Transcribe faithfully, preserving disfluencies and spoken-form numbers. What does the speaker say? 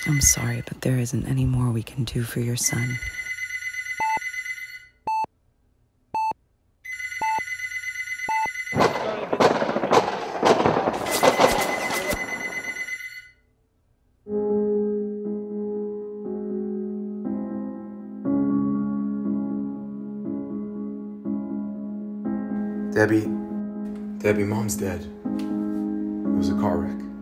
I'm sorry, but there isn't any more we can do for your son. Debbie, Debbie, Mom's dead. It was a car wreck.